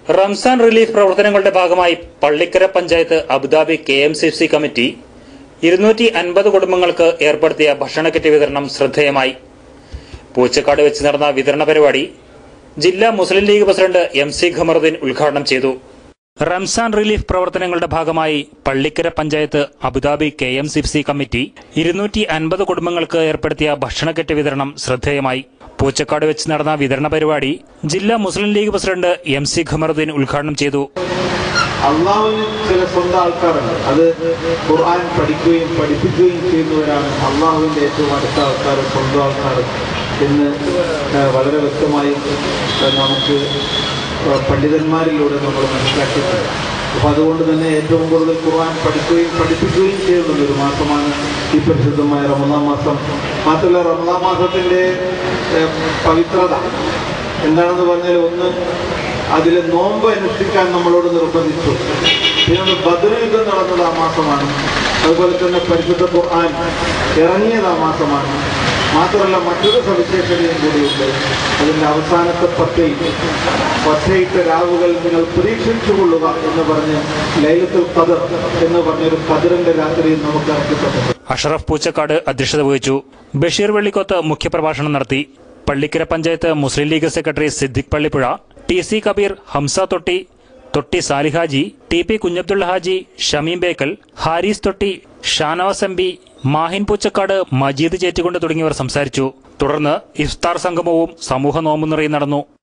Ramzan relief പ്രവർത്തനങ്ങളുടെ ഭാഗമായി Pallikkara panchayat Abu Dhabi KMCC committee 250 കുടുംബങ്ങൾക്ക് ഏർപ്പെടുത്തിയ ഭക്ഷണ കിറ്റ് വിതരണം ശ്രദ്ധേയമായി. പൂച്ചക്കാട് വെച്ച് നടന്ന വിതരണ പരിപാടി ജില്ലാ മുസ്ലിം ലീഗ് പ്രസിഡന്റ് MC ഖമറുദ്ദീൻ ഉദ്ഘാടനം ചെയ്തു. റംസാൻ റിലീഫ് പ്രവർത്തനങ്ങളുടെ ഭാഗമായി Pallikkara panchayat Abu Dhabi KMCC committee 250 കുടുംബങ്ങൾക്ക് ഏർപ്പെടുത്തിയ ഭക്ഷണ കിറ്റ് വിതരണം ശ്രദ്ധേയമായി. പൂച്ചക്കാട് വെച്ച് നടന്ന വിതരണ പരിപാടി ജില്ലാ മുസ്ലിം ലീഗ് പ്രസിഡന്റ് MC ഖമറുദ്ദീൻ ഉദ്ഘാടനം ചെയ്തു. അള്ളാഹുവിന് ചില സ്വന്തം ആൾക്കാരുണ്ട്. അത് ഖുർആൻ പഠിക്കുകയും പഠിപ്പിക്കുകയും ചെയ്യുന്നവരാണ് അള്ളാഹുവിന്റെ ഏറ്റവും അടുത്ത ആൾക്കാർ, സ്വന്തം ആൾക്കാർ എന്ന് വളരെ വ്യക്തമായി നമുക്ക് പണ്ഡിതന്മാരിലൂടെ നമ്മൾ മനസ്സിലാക്കിയിട്ടുണ്ട്. അപ്പോൾ അതുകൊണ്ട് തന്നെ ഏറ്റവും കൂടുതൽ ഖുർആൻ പഠിക്കുകയും പഠിപ്പിക്കുകയും ചെയ്യുന്ന ഒരു മാസമാണ് ഈ പരിശുദ്ധമായ റമദാൻ മാസം. മാത്രമല്ല, റമദാൻ മാസത്തിൻ്റെ പവിത്രത എന്താണെന്ന് പറഞ്ഞാൽ, ഒന്ന് അതിൽ നോമ്പ് അനുഷ്ഠിക്കാൻ നമ്മളോട് നിർബന്ധിച്ചു. പിന്നെ ബദർ യുദ്ധം നടന്നത് ആ മാസമാണ്. അതുപോലെ തന്നെ പരിശുദ്ധ ഖുർആൻ ഇറങ്ങിയത് ആ മാസമാണ്. മാത്രമല്ല, മറ്റൊരു സവിശേഷതയും കൂടിയുണ്ട്. അതിൻ്റെ അവസാനത്തെ 10 രാവുകൾ നിങ്ങൾ പ്രതീക്ഷിച്ചുകൊള്ളുക എന്ന് പറഞ്ഞ് ലൈലത്തുൽ ഖദർ എന്ന് പറഞ്ഞൊരു ഖദറിന്റെ രാത്രി നമുക്ക് ഇറക്കിപ്പെട്ടു. അഷറഫ് പൂച്ചക്കാട് അധ്യക്ഷത വഹിച്ചു. ബഷീർ വെള്ളിക്കോത്ത് മുഖ്യപ്രഭാഷണം നടത്തി. Pallikkara panchayat Muslim League secretary Siddique Pallippuzha, TC Kabeer, Hamsa Thotti Salihaji, TP Kunhabdulla Haji, Shameem Bekal, Haris തൊട്ടി, ഷാനവാസ് MB, മാഹിൻ പൂച്ചക്കാട്, മജീദ് ചേറ്റിക്കൊണ്ട് തുടങ്ങിയവർ സംസാരിച്ചു. തുടർന്ന് ഇഫ്താർ സംഗമവും സമൂഹ നോമ്പുനിറയും നടന്നു.